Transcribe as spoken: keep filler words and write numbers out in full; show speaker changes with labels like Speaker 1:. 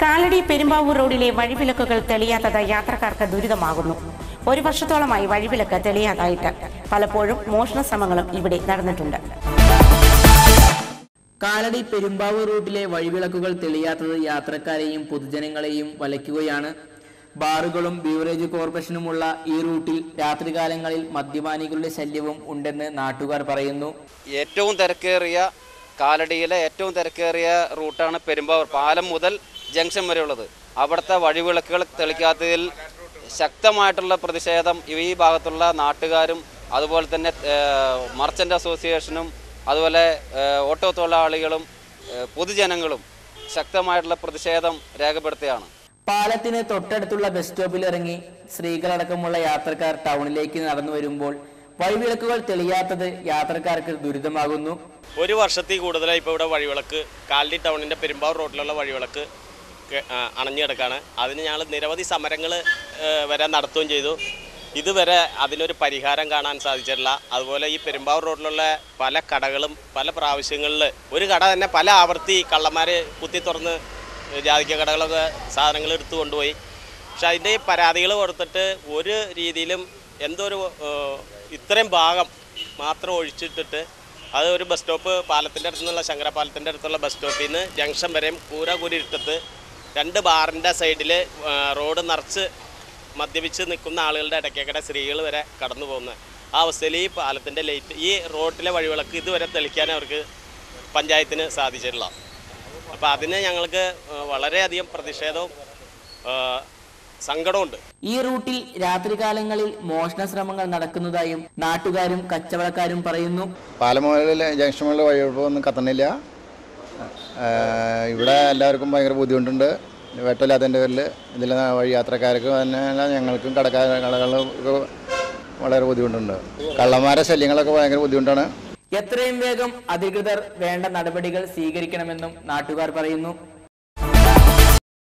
Speaker 1: കാലടി പെരുമ്പാവൂർ റോഡിലെ വഴിവിളക്കുകൾ തെളിയാത്തത് യാത്രക്കാർക്ക് ദുരിതമാകുന്നു. ഒരു വർഷത്തോളമായി വഴിവിളക്ക് തെളിയാതായിട്ട് പലപ്പോഴും മോഷണ ശ്രമങ്ങളും ഇവിടെ നടന്നിട്ടുണ്ട്.
Speaker 2: കാലടി പെരുമ്പാവൂർ റൂട്ടിലെ വഴിവിളക്കുകൾ തെളിയാത്തത് യാത്രക്കാരെയും പൊതുജനങ്ങളെയും വലയ്ക്കുകയാണ്. ബാറുകളും ബീവറേജ് കോർപ്പറേഷനുമുള്ള ഈ റൂട്ടിൽ രാത്രികാലങ്ങളിൽ മദ്യപാനികളുടെ ശല്യവും ഉണ്ടെന്ന് നാട്ടുകാർ പറയുന്നു.
Speaker 3: ഏറ്റവും തിരക്കേറിയ കാലടിയിലെ ഏറ്റവും തിരക്കേറിയ റൂട്ടാണ് പെരുമ്പാവൂർ. പാലം മുതൽ ജംഗ്ഷൻ വരെയുള്ളത്. അവിടുത്തെ വഴിവിളക്കുകൾ തെളിക്കാത്തതിൽ ശക്തമായിട്ടുള്ള പ്രതിഷേധം ഈ ഭാഗത്തുള്ള നാട്ടുകാരും അതുപോലെ തന്നെ മർച്ചൻ്റ് അസോസിയേഷനും അതുപോലെ ഓട്ടോ തൊഴിലാളികളും പൊതുജനങ്ങളും ശക്തമായിട്ടുള്ള പ്രതിഷേധം രേഖപ്പെടുത്തുകയാണ്.
Speaker 2: പാലത്തിന് തൊട്ടടുത്തുള്ള ബസ് സ്റ്റോപ്പിൽ ഇറങ്ങി സ്ത്രീകളടക്കമുള്ള യാത്രക്കാർ ടൗണിലേക്ക് നടന്നു വരുമ്പോൾ വഴിവിളക്കുകൾ തെളിയാത്തത് യാത്രക്കാർക്ക് ദുരിതമാകുന്നു.
Speaker 4: ഒരു വർഷത്തിൽ കൂടുതലായി ഇപ്പോൾ ഇവിടെ വഴിവിളക്ക് കാലടി ടൗണിൻ്റെ പെരുമ്പാവൂർ റോഡിലുള്ള വഴിവിളക്ക് അണഞ്ഞു കിടക്കുകയാണ്. അതിന് ഞങ്ങൾ നിരവധി സമരങ്ങൾ വരെ നടത്തുകയും ചെയ്തു. ഇതുവരെ അതിനൊരു പരിഹാരം കാണാൻ സാധിച്ചിട്ടില്ല. അതുപോലെ ഈ പെരുമ്പാവൂർ റോഡിലുള്ള പല കടകളും പല പ്രാവശ്യങ്ങളിൽ ഒരു കട തന്നെ പല ആവർത്തി കള്ളന്മാർ കുത്തി തുറന്ന് ജാതിക്ക കടകളൊക്കെ സാധനങ്ങൾ എടുത്തു കൊണ്ടുപോയി. പക്ഷെ അതിൻ്റെ പരാതികൾ കൊടുത്തിട്ട് ഒരു രീതിയിലും എന്തോ ഒരു ഇത്രയും ഭാഗം മാത്രം ഒഴിച്ചിട്ടിട്ട് അത് ഒരു ബസ് സ്റ്റോപ്പ് പാലത്തിൻ്റെ അടുത്ത് നിന്നുള്ള ശങ്കര പാലത്തിൻ്റെ അടുത്തുള്ള ബസ് സ്റ്റോപ്പിൽ നിന്ന് ജംഗ്ഷൻ വരെയും കൂര കൂരിട്ടത്ത് രണ്ട് ബാറിൻ്റെ സൈഡിൽ റോഡ് നിറച്ച് മദ്യപിച്ച് നിൽക്കുന്ന ആളുകളുടെ ഇടയ്ക്കേക്കടെ സ്ത്രീകൾ വരെ കടന്നു പോകുന്നത്. ആ അവസ്ഥയിൽ ഈ പാലത്തിൻ്റെ ലൈറ്റ് ഈ റോഡിലെ വഴിവിളക്ക് ഇതുവരെ തെളിക്കാൻ അവർക്ക് പഞ്ചായത്തിന് സാധിച്ചിട്ടില്ല. അപ്പോൾ അതിന് ഞങ്ങൾക്ക് വളരെയധികം പ്രതിഷേധവും സങ്കടമുണ്ട്.
Speaker 2: ഈ റൂട്ടിൽ രാത്രികാലങ്ങളിൽ മോഷണ ശ്രമങ്ങൾ നടക്കുന്നതായും നാട്ടുകാരും കച്ചവടക്കാരും പറയുന്നു.
Speaker 5: പാലമുകളിലെ ജംഗ്ഷൻ മുകളിൽ വഴിയൊന്നും കത്തണില്ല. ഇവിടെ എല്ലാവർക്കും ഭയങ്കര ബുദ്ധിമുട്ടുണ്ട്. വെട്ടമില്ലാത്തതിൻ്റെ പേരിൽ ഇതിൽ വഴി യാത്രക്കാർക്ക് തന്നെ ഞങ്ങൾക്കും കടക്കാർ കടകൾക്ക് വളരെ ബുദ്ധിമുട്ടുണ്ട്. കള്ളന്മാരുടെ ശല്യങ്ങളൊക്കെ ഭയങ്കര ബുദ്ധിമുട്ടാണ്.
Speaker 2: എത്രയും വേഗം അധികൃതർ വേണ്ട നടപടികൾ സ്വീകരിക്കണമെന്നും നാട്ടുകാർ പറയുന്നു.